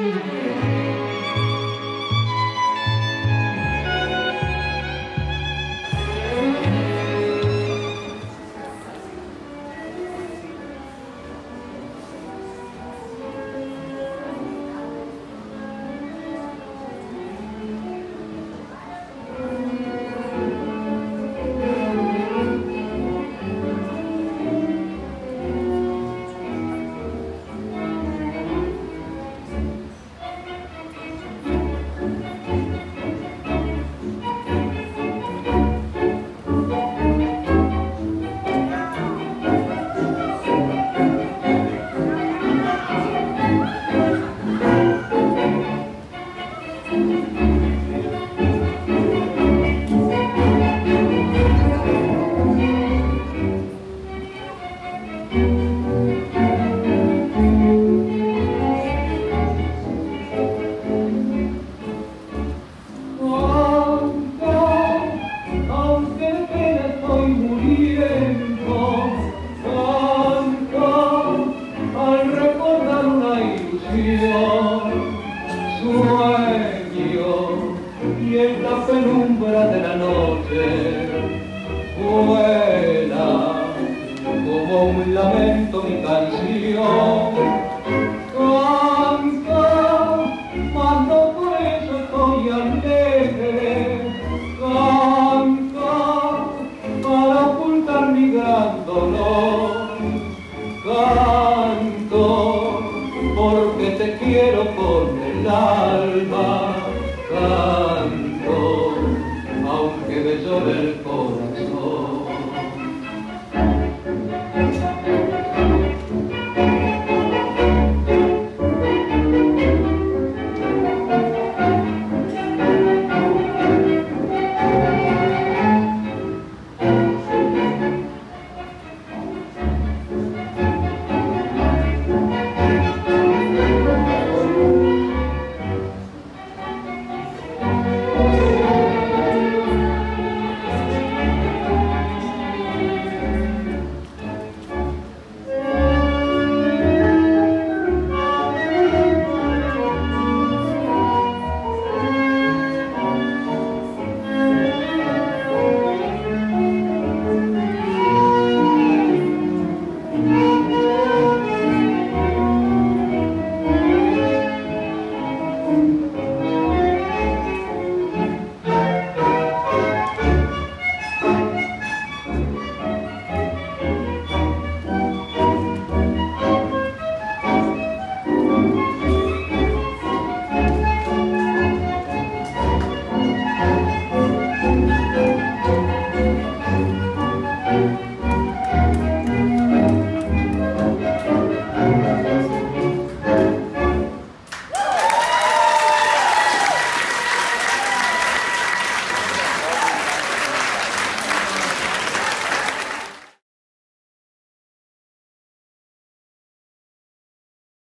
Sueño y en la penumbra de la noche vuela como un lamento mi canción. Canta, mas no por eso estoy alegre. Canta para ocultar mi gran dolor. Canto porque te quiero con el alma, canto aunque me llore el corazón.